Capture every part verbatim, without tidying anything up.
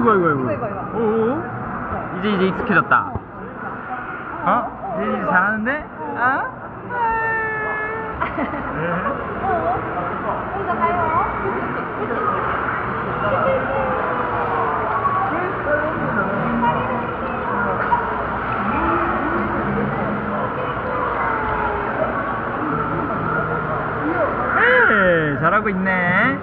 아이고 아이고 아이고. 이거, 이거, 이거. 오. 이제 이제 익숙해졌다. 어? 이제 이제 잘하는데? 아? 혼자 가요. 에이, 잘하고 있네.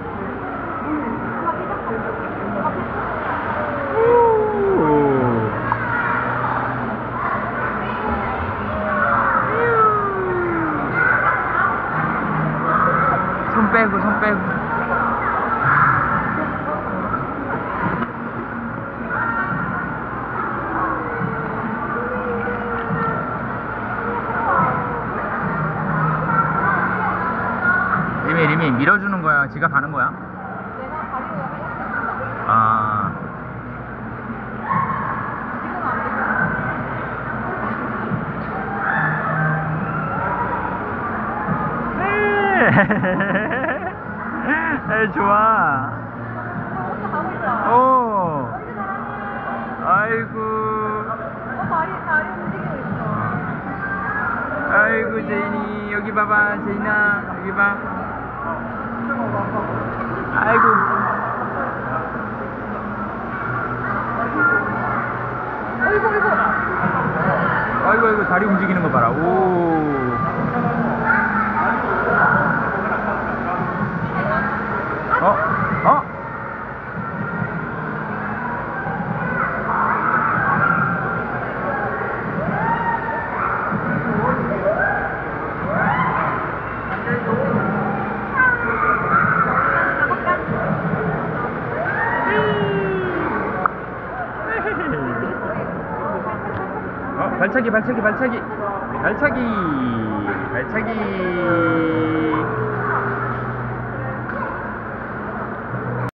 손 빼고 손 빼고. 리미 리미 밀어주는 거야? 지가 가는 거야? 내가 가리고 하겠습니다. 아. 지금 안 되죠. 에 좋아. 혼자 가고 있어. 오. 언제 잘하니? 아이고. 어, 다리, 다리 움직이고 있어. 아이고 제인이 여기 봐봐. 제인아 여기 봐. 아이고. 어이구, 어이구. 아이고 아이고 다리 움직이는 거 봐라. 오. 어? 어? 어? 발차기 발차기 발차기 발차기 발차기